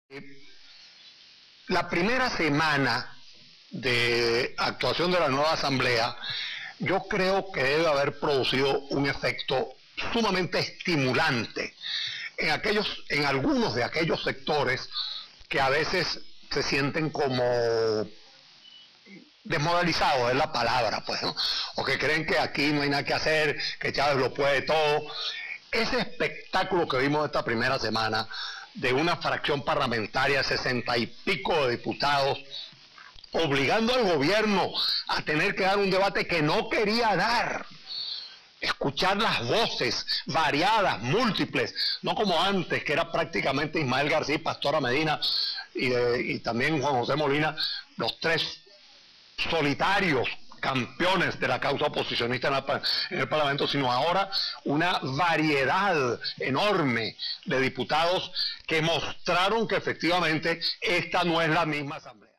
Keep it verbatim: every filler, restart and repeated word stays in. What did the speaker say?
La primera semana de actuación de la nueva Asamblea, yo creo que debe haber producido un efecto sumamente estimulante en aquellos, en algunos de aquellos sectores que a veces se sienten como desmoralizados, es la palabra, pues, ¿no? O que creen que aquí no hay nada que hacer, que Chávez lo puede todo. Ese espectáculo que vimos esta primera semana de una fracción parlamentaria de sesenta y pico de diputados obligando al gobierno a tener que dar un debate que no quería dar, escuchar las voces variadas, múltiples, no como antes, que era prácticamente Ismael García y Pastora Medina y, de, y también Juan José Molina, los tres solitarios campeones de la causa oposicionista en, la, en el Parlamento, sino ahora una variedad enorme de diputados que mostraron que efectivamente esta no es la misma Asamblea.